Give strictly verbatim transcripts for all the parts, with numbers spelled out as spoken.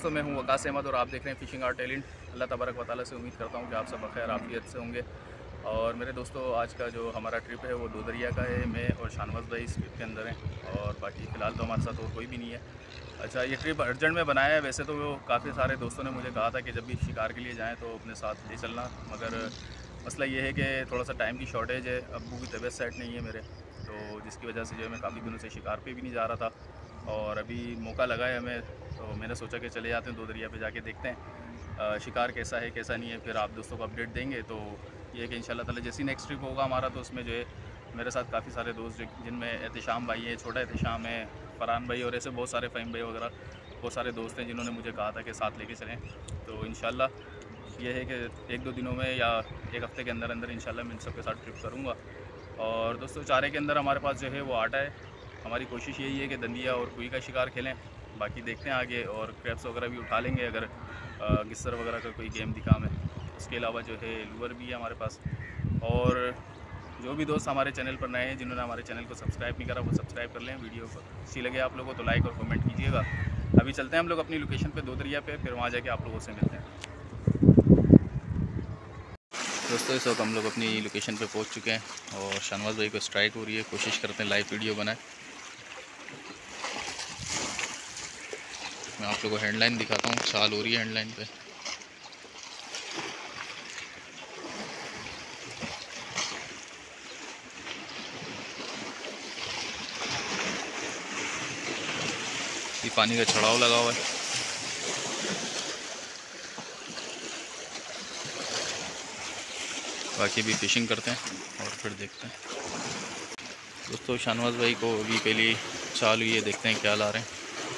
दोस्तों, मैं हूं वकास अहमद और आप देख रहे हैं फिशिंग आर टैलेंट। अल्लाह तबारक व तआला से उम्मीद करता हूं कि आप सब बखैर आफियत से होंगे। और मेरे दोस्तों, आज का जो हमारा ट्रिप है वो दो दरिया का है। मैं और शानवाज़ भाई इस ट्रिप के अंदर हैं और बाकी फ़िलहाल तो हमारे साथ और कोई भी नहीं है। अच्छा, ये ट्रिप अर्जेंट में बनाया है। वैसे तो वो काफ़ी सारे दोस्तों ने मुझे कहा था कि जब भी शिकार के लिए जाएँ तो अपने साथ ले चलना, मगर मसला ये है कि थोड़ा सा टाइम की शॉर्टेज है। अब्बू की तबीयत सेट नहीं है मेरे, तो जिसकी वजह से जो है मैं काफ़ी दिनों से शिकार पे भी नहीं जा रहा था और अभी मौका लगा है हमें, तो मैंने सोचा कि चले जाते हैं दो दरिया पे, जाके देखते हैं शिकार कैसा है कैसा नहीं है, फिर आप दोस्तों को अपडेट देंगे। तो ये है कि इंशाल्लाह ताला जैसी नेक्स्ट ट्रिप होगा हमारा, तो उसमें जो है मेरे साथ काफ़ी सारे दोस्त जिनमें एहतिशाम भाई है, छोटा एहतिशाम है, फ़रहान भाई और ऐसे बहुत सारे फ़हीम भाई वगैरह बहुत सारे दोस्त हैं जिन्होंने मुझे कहा था कि साथ लेके चलें। तो इंशाल्लाह ये है कि एक दो दिनों में या एक हफ़्ते के अंदर अंदर इंशाल्लाह मैं इन सब के साथ ट्रिप करूँगा। और दोस्तों, चारे के अंदर हमारे पास जो है वो आटा है। हमारी कोशिश यही है कि दंदिया और कोई का शिकार खेलें, बाकी देखते हैं आगे, और क्रैप्स वगैरह भी उठा लेंगे अगर गिस्सर वगैरह का कोई गेम दिखा हमें। उसके अलावा जो है लूअर भी है हमारे पास। और जो भी दोस्त हमारे चैनल पर नए हैं, जिन्होंने हमारे चैनल को सब्सक्राइब नहीं करा, वो सब्सक्राइब कर लें। वीडियो को अच्छी लगे आप लोगों को तो लाइक और कमेंट कीजिएगा। अभी चलते हैं हम लोग अपनी लोकेशन पे दो दरिया पे, फिर वहाँ जाके आप लोगों से मिलते हैं। दोस्तों, इस वक्त हम लोग अपनी लोकेशन पे पहुंच चुके हैं और शानवाज़ भाई को स्ट्राइक हो रही है। कोशिश करते हैं लाइव वीडियो बनाएं। मैं आप लोगों को हैंडलाइन दिखाता हूँ, चाल हो रही है हैंडलाइन पे। ये पानी का छड़ाव लगा हुआ है। बाकी भी फिशिंग करते हैं और फिर देखते हैं। दोस्तों, शानवाज़ भाई को अभी पहली चाल हुई है, देखते हैं क्या ला रहे हैं।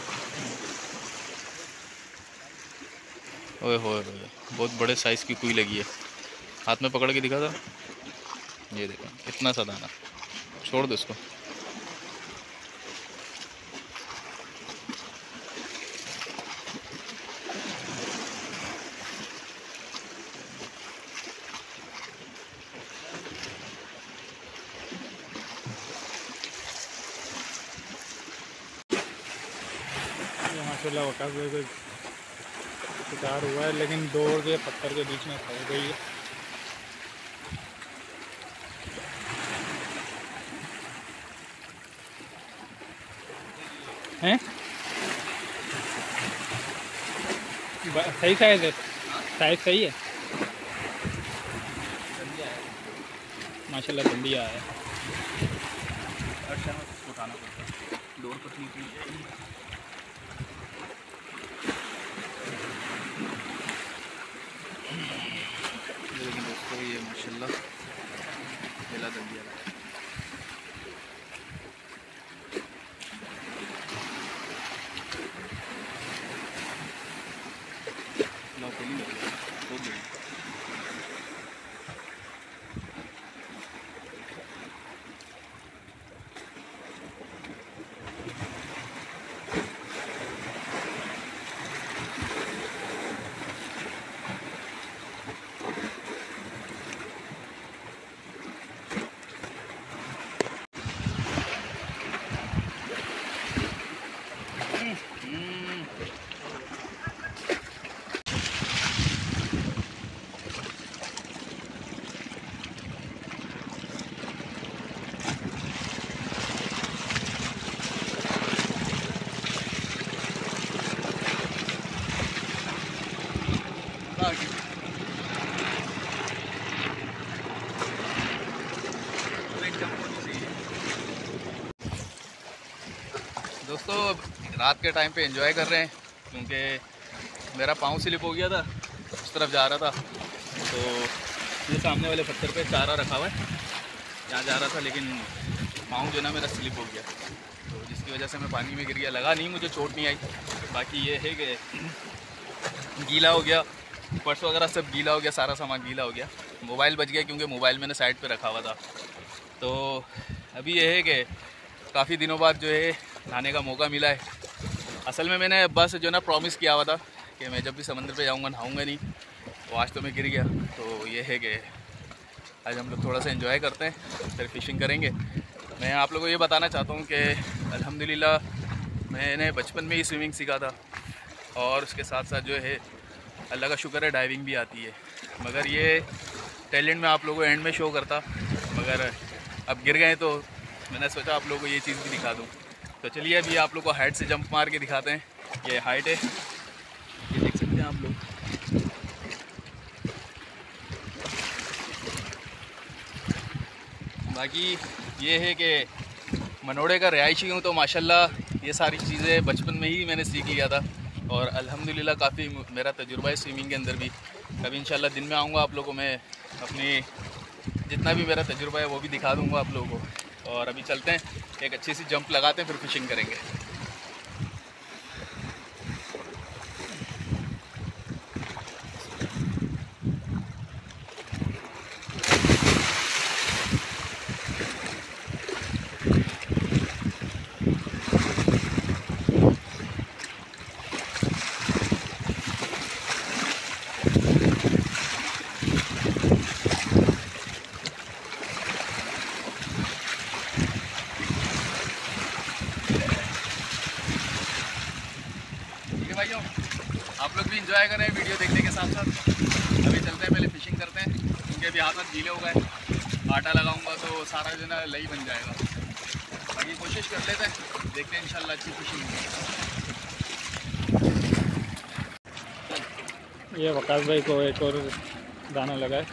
ओए होए होए, बहुत बड़े साइज़ की कुई लगी है। हाथ में पकड़ के दिखा था, ये देखो इतना सा दाना। छोड़ दो इसको। माशाल्लाह वकास भाई को शिकार हुआ है, लेकिन दौड़ के पत्थर के बीच में फंस गई है। हैं सही साइज है, साइज सही है माशाल्लाह। दंदिया है। उठाना पड़ता है, दौड़ पतली की लेकिन दोस्तों ये माशाल्लाह पहला दंदिया है। दोस्तों, रात के टाइम पे एंजॉय कर रहे हैं क्योंकि मेरा पाँव स्लिप हो गया था, उस तरफ जा रहा था। तो ये सामने वाले पत्थर पे चारा रखा हुआ है, यहाँ जा रहा था, लेकिन पाँव जो ना मेरा स्लिप हो गया, तो जिसकी वजह से मैं पानी में गिर गया। लगा नहीं, मुझे चोट नहीं आई। बाकी ये है कि गीला हो गया, पर्स वगैरह सब गीला हो गया, सारा सामान गीला हो गया। मोबाइल बच गया क्योंकि मोबाइल मैंने साइड पे रखा हुआ था। तो अभी ये है कि काफ़ी दिनों बाद जो है नहाने का मौका मिला है। असल में मैंने अब्बा से जो ना प्रॉमिस किया हुआ था कि मैं जब भी समंदर पे जाऊंगा नहाऊंगा नहीं, तो आज तो मैं गिर गया। तो ये है कि आज हम लोग थोड़ा सा एंजॉय करते हैं, फिर फिशिंग करेंगे। मैं आप लोगों को ये बताना चाहता हूँ कि अल्हम्दुलिल्लाह मैंने बचपन में ही स्विमिंग सीखा था और उसके साथ साथ जो है अल्लाह का शुक्र है डाइविंग भी आती है। मगर ये टैलेंट मैं आप लोगों को एंड में शो करता, मगर अब गिर गए तो मैंने सोचा आप लोगों को ये चीज़ भी दिखा दूँ। तो चलिए अभी आप लोग को हाइट से जंप मार के दिखाते हैं। ये हाइट है, ये देख सकते हैं आप लोग। बाकी ये है कि मनोड़े का रिहायशी हूँ तो माशाल्लाह ये सारी चीज़ें बचपन में ही मैंने सीख लिया था और अल्हम्दुलिल्लाह काफ़ी मेरा तजुर्बा है स्विमिंग के अंदर भी। कभी इंशाल्लाह दिन में आऊँगा आप लोगों को मैं अपनी जितना भी मेरा तजुर्बा है वो भी दिखा दूँगा आप लोगों को। और अभी चलते हैं, एक अच्छी सी जंप लगाते हैं, फिर फिशिंग करेंगे। भाइयों आप लोग भी इंजॉय करें वीडियो देखने के साथ साथ। अभी चलते हैं, पहले फिशिंग करते हैं क्योंकि अभी हाथ हाथ गीले हो गए। आटा लगाऊंगा तो सारा जो ना लई बन जाएगा। बाकी कोशिश कर लेते हैं, देखते हैं इंशाल्लाह अच्छी फिशिंग होगी। ये वकास भाई को एक और दाना लगा है।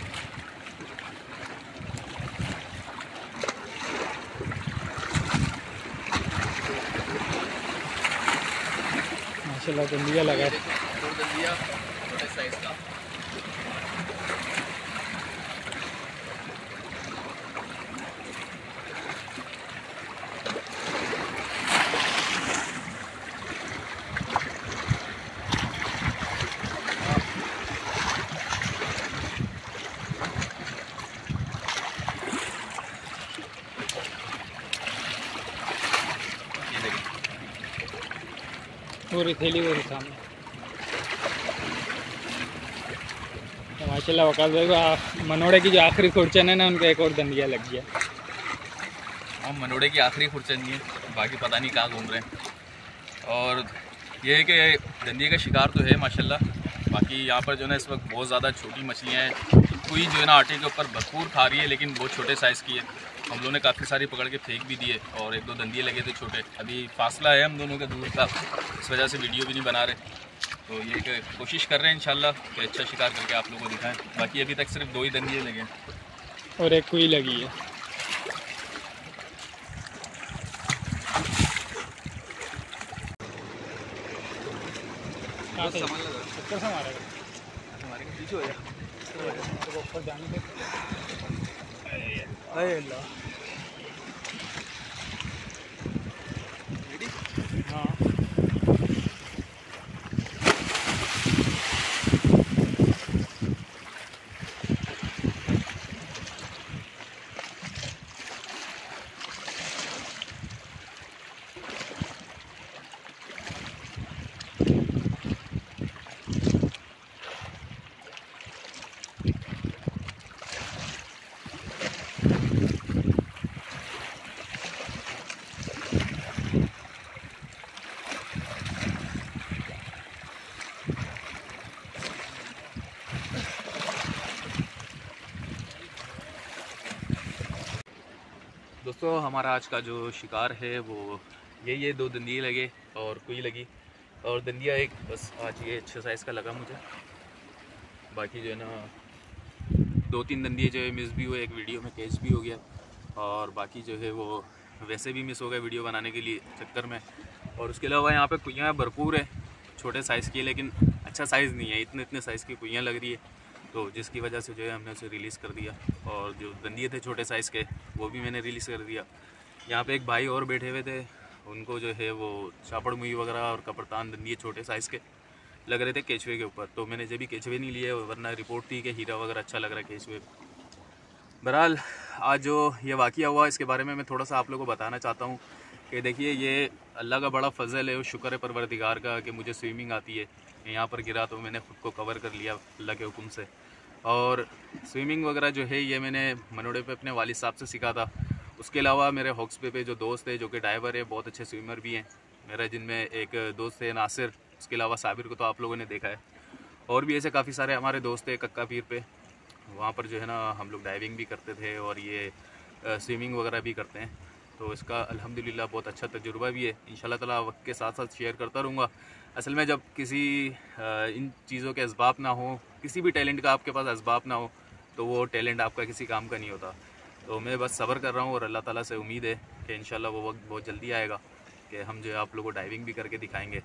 माशाल्लाह दंदिया लगा है। दो दंदिया छोटे साइज का। पूरी थैली वो सामने। तो माशाल्लाह वकास भाई को मनोड़े की जो आखिरी खुरचन है ना, उनका एक और दंदिया लग गया। हम मनोड़े की आखिरी खुरचन नहीं है, बाकी पता नहीं कहाँ घूम रहे हैं। और ये है कि दंदिये का शिकार तो है माशाल्लाह। बाकी यहाँ पर जो है इस वक्त बहुत ज़्यादा छोटी मछलियाँ हैं। कोई जो है ना आटे के ऊपर भरपूर खा रही है, लेकिन बहुत छोटे साइज़ की है। हम लोगों ने काफ़ी सारी पकड़ के फेंक भी दिए और एक दो दंदिये लगे थे छोटे। अभी फासला है हम दोनों का दूर का, इस वजह से वीडियो भी नहीं बना रहे। तो ये कि कोशिश कर रहे हैं इंशाल्लाह कि अच्छा शिकार करके आप लोगों को दिखाएं। बाकी अभी तक सिर्फ दो ही दंदिये लगे हैं और एक कोई लगी है। कहाँ से सामान लगा ऊपर से मारेगा, हमारे के पीछे हो जाए तो ऊपर जाने दे। अल्लाह हाँ दोस्तों, हमारा आज का जो शिकार है वो ये ये दो दंदिये लगे और कोई लगी और दंदिया एक बस आज ये अच्छे साइज़ का लगा मुझे। बाकी जो है ना दो तीन दंदिये जो है मिस भी हुए, एक वीडियो में कैच भी हो गया और बाकी जो है वो वैसे भी मिस हो गए वीडियो बनाने के लिए चक्कर में। और उसके अलावा यहाँ पे कुइयाँ भरपूर है, छोटे साइज़ की, लेकिन अच्छा साइज़ नहीं है। इतने इतने साइज़ की कुइयाँ लग रही है, तो जिसकी वजह से जो है हमने उसे रिलीज़ कर दिया। और जो दंदिये थे छोटे साइज़ के वो भी मैंने रिलीज़ कर दिया। यहाँ पे एक भाई और बैठे हुए थे, उनको जो है वो चापड़ मुई वगैरह और कपड़तान दंदिये छोटे साइज़ के लग रहे थे केचवे के ऊपर, तो मैंने जब भी केचवे नहीं लिए, वरना रिपोर्ट थी कि हीरा वगैरह अच्छा लग रहा है केचवे। बहरहाल आज जो ये वाक़या हुआ इसके बारे में मैं थोड़ा सा आप लोगों को बताना चाहता हूँ कि देखिए ये अल्लाह का बड़ा फ़ज़ल है और शुक्र है परवरदिगार का कि मुझे स्विमिंग आती है। यहाँ पर गिरा तो मैंने ख़ुद को कवर कर लिया अल्लाह के हुक्म से। और स्विमिंग वगैरह जो है ये मैंने मनोड़े पे अपने वालिद साहब से सीखा था। उसके अलावा मेरे हॉक्स पे पे जो दोस्त है जो कि डाइवर है, बहुत अच्छे स्विमर भी हैं मेरा, जिनमें एक दोस्त है नासिर, उसके अलावा साबिर को तो आप लोगों ने देखा है, और भी ऐसे काफ़ी सारे हमारे दोस्त हैं कक्का पीर पे। वहाँ पर जो है ना हम लोग डाइविंग भी करते थे और ये स्विमिंग वगैरह भी करते हैं। तो इसका अल्हम्दुलिल्लाह बहुत अच्छा तजुर्बा भी है। इंशाल्लाह ताला वक्त के साथ साथ शेयर करता रहूँगा। असल में जब किसी इन चीज़ों के असबाब ना हो, किसी भी टैलेंट का आपके पास असबाब ना हो, तो वो टैलेंट आपका किसी काम का नहीं होता। तो मैं बस सब्र कर रहा हूँ और अल्लाह ताला से उम्मीद है कि इंशाल्लाह वो वक्त बहुत जल्दी आएगा कि हम जो है आप लोगों को डाइविंग भी करके दिखाएंगे।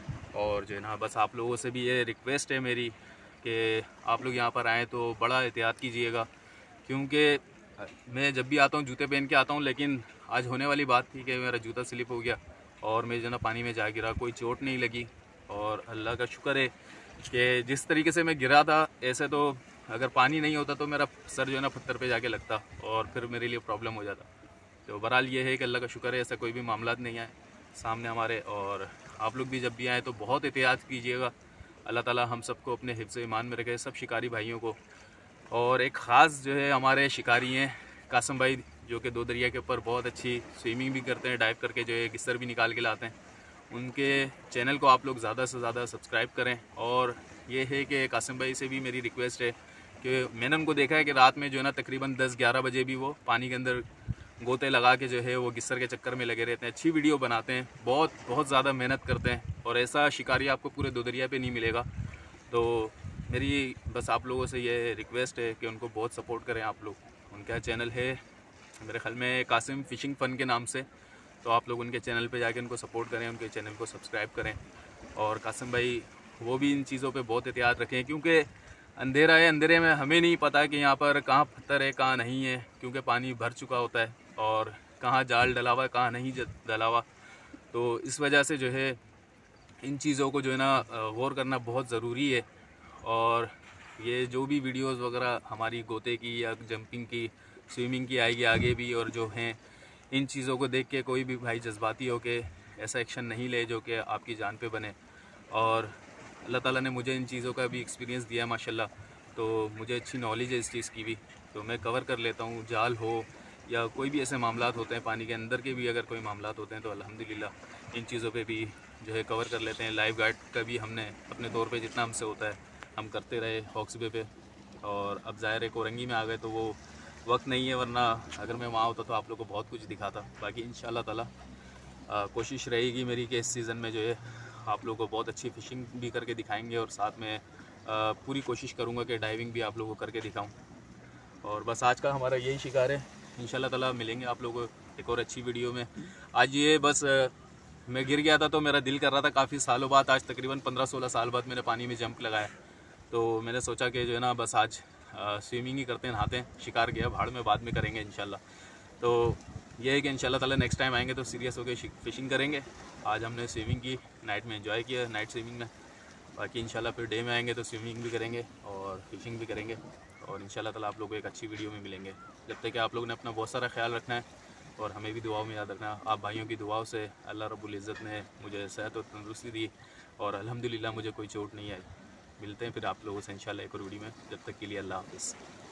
और जो है ना बस आप लोगों से भी ये रिक्वेस्ट है मेरी कि आप लोग यहाँ पर आएँ तो बड़ा एहतियात कीजिएगा, क्योंकि मैं जब भी आता हूँ जूते पहन के आता हूँ, लेकिन आज होने वाली बात थी कि मेरा जूता स्लिप हो गया और मैं जो ना पानी में जा गिरा। कोई चोट नहीं लगी और अल्लाह का शुक्र है कि जिस तरीके से मैं गिरा था, ऐसे तो अगर पानी नहीं होता तो मेरा सर जो है ना पत्थर पे जाके लगता और फिर मेरे लिए प्रॉब्लम हो जाता। तो बहरहाल ये है कि अल्लाह का शुक्र है ऐसा कोई भी मामला नहीं आए सामने हमारे। और आप लोग भी जब भी आएँ तो बहुत एहतियात कीजिएगा। अल्लाह ताला हम सबको अपने हिफ्ज़ ईमान में रखे, सब शिकारी भाइयों को। और एक ख़ास जो है हमारे शिकारी हैं कासिम भाई, जो कि दो दरिया के ऊपर बहुत अच्छी स्विमिंग भी करते हैं, डाइव करके जो है गिस्सर भी निकाल के लाते हैं। उनके चैनल को आप लोग ज़्यादा से ज़्यादा सब्सक्राइब करें। और ये है कि कासिम भाई से भी मेरी रिक्वेस्ट है कि मैंने उनको देखा है कि रात में जो है ना तकरीबन दस ग्यारह बजे भी वो पानी के अंदर गोते लगा के जो है वो गिस्सर के चक्कर में लगे रहते हैं। अच्छी वीडियो बनाते हैं, बहुत बहुत ज़्यादा मेहनत करते हैं और ऐसा शिकारी आपको पूरे दो दरिया पे नहीं मिलेगा। तो मेरी बस आप लोगों से ये रिक्वेस्ट है कि उनको बहुत सपोर्ट करें आप लोग। उनका चैनल है मेरे ख्याल में कासिम फ़िशिंग फ़न के नाम से, तो आप लोग उनके चैनल पे जाके उनको सपोर्ट करें, उनके चैनल को सब्सक्राइब करें। और कासिम भाई वो भी इन चीज़ों पे बहुत एहतियात रखें, क्योंकि अंधेरा है, अंधेरे में हमें नहीं पता कि यहाँ पर कहाँ पत्थर है कहाँ नहीं है, क्योंकि पानी भर चुका होता है और कहाँ जाल डला हुआ है कहाँ नहीं डला हुआ। तो इस वजह से जो है इन चीज़ों को जो है ना गौर करना बहुत ज़रूरी है। और ये जो भी वीडियोस वगैरह हमारी गोते की या जंपिंग की, स्विमिंग की आएगी आगे भी, और जो हैं इन चीज़ों को देख के कोई भी भाई जज्बाती हो के ऐसा एक्शन नहीं ले जो कि आपकी जान पे बने। और अल्लाह ताला ने मुझे इन चीज़ों का भी एक्सपीरियंस दिया है माशाल्लाह, तो मुझे अच्छी नॉलेज है इस चीज़ की भी, तो मैं कवर कर लेता हूँ। जाल हो या कोई भी ऐसे मामलात होते हैं पानी के अंदर के भी, अगर कोई मामलात होते हैं तो अल्हम्दुलिल्लाह इन चीज़ों पे भी जो है कवर कर लेते हैं। लाइफ गार्ड का भी हमने अपने तौर पे जितना हमसे होता है हम करते रहे हॉक्स बे पे। और अब ज़ाहिर है कोरंगी में आ गए तो वो वक्त नहीं है, वरना अगर मैं वहाँ होता तो आप लोग को बहुत कुछ दिखाता। बाकी इंशाल्लाह ताला कोशिश रहेगी मेरी कि इस सीज़न में जो है आप लोगों को बहुत अच्छी फ़िशिंग भी करके दिखाएंगे, और साथ में आ, पूरी कोशिश करूँगा कि डाइविंग भी आप लोगों को करके दिखाऊँ। और बस आज का हमारा यही शिकार है। इंशाल्लाह ताला मिलेंगे आप लोगों को एक और अच्छी वीडियो में। आज ये बस आ, मैं गिर गया था तो मेरा दिल कर रहा था काफ़ी सालों बाद, आज तकरीबन पंद्रह सोलह साल बाद मैंने पानी में जंप लगाया, तो मैंने सोचा कि जो है ना बस आज स्विमिंग ही करते हैं, नहाते हैं। शिकार गया भाड़ में, बाद में करेंगे इंशाल्लाह। तो ये है कि इंशाल्लाह ताला नेक्स्ट टाइम आएंगे तो सीरियस होकर फ़िशिंग करेंगे। आज हमने स्विमिंग की, नाइट में एंजॉय किया नाइट स्विमिंग में। बाकी इंशाल्लाह फिर डे में आएंगे तो स्विमिंग भी करेंगे और फ़िशिंग भी करेंगे, और इंशाल्लाह ताला आप लोगों को एक अच्छी वीडियो में मिलेंगे। जब तक कि आप लोगों ने अपना बहुत सारा ख्याल रखना है और हमें भी दुआओं में याद रखना। आप भाइयों की दुआओं से अल्लाह रब्बुल इज़्ज़त ने मुझे सेहत और तंदुरुस्ती दी और अल्हम्दुलिल्लाह मुझे कोई चोट नहीं आई। मिलते हैं फिर आप लोगों से इंशाल्लाह एक और वीडियो में, जब तक के लिए अल्लाह हाफ़िज़।